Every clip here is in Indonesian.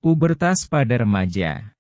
Pubertas pada remaja.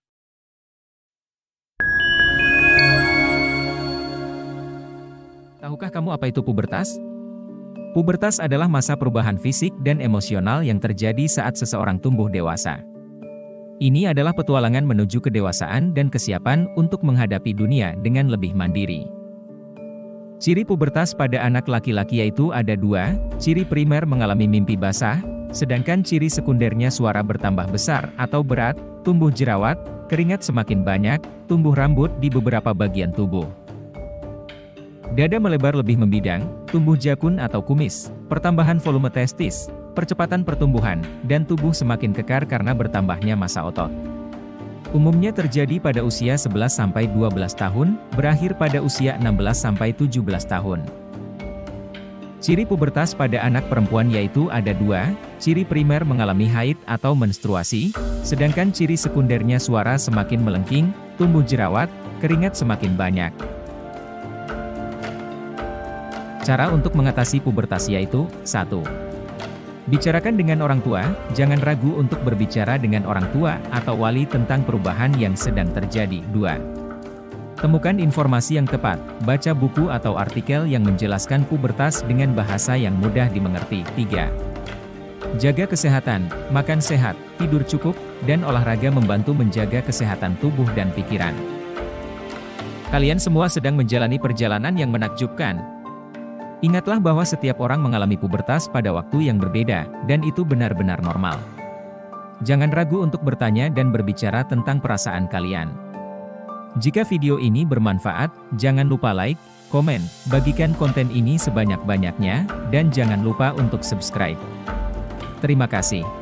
Tahukah kamu apa itu pubertas? Pubertas adalah masa perubahan fisik dan emosional yang terjadi saat seseorang tumbuh dewasa. Ini adalah petualangan menuju kedewasaan dan kesiapan untuk menghadapi dunia dengan lebih mandiri. Ciri pubertas pada anak laki-laki yaitu ada dua, ciri primer mengalami mimpi basah, sedangkan ciri sekundernya suara bertambah besar atau berat, tumbuh jerawat, keringat semakin banyak, tumbuh rambut di beberapa bagian tubuh. Dada melebar lebih membidang, tumbuh jakun atau kumis, pertambahan volume testis, percepatan pertumbuhan, dan tubuh semakin kekar karena bertambahnya massa otot. Umumnya terjadi pada usia 11-12 tahun, berakhir pada usia 16-17 tahun. Ciri pubertas pada anak perempuan yaitu ada dua, ciri primer mengalami haid atau menstruasi, sedangkan ciri sekundernya suara semakin melengking, tumbuh jerawat, keringat semakin banyak. Cara untuk mengatasi pubertas yaitu, 1. Bicarakan dengan orang tua, jangan ragu untuk berbicara dengan orang tua atau wali tentang perubahan yang sedang terjadi. 2. Temukan informasi yang tepat, baca buku atau artikel yang menjelaskan pubertas dengan bahasa yang mudah dimengerti. 3. Jaga kesehatan, makan sehat, tidur cukup, dan olahraga membantu menjaga kesehatan tubuh dan pikiran. Kalian semua sedang menjalani perjalanan yang menakjubkan. Ingatlah bahwa setiap orang mengalami pubertas pada waktu yang berbeda, dan itu benar-benar normal. Jangan ragu untuk bertanya dan berbicara tentang perasaan kalian. Jika video ini bermanfaat, jangan lupa like, komen, bagikan konten ini sebanyak-banyaknya, dan jangan lupa untuk subscribe. Terima kasih.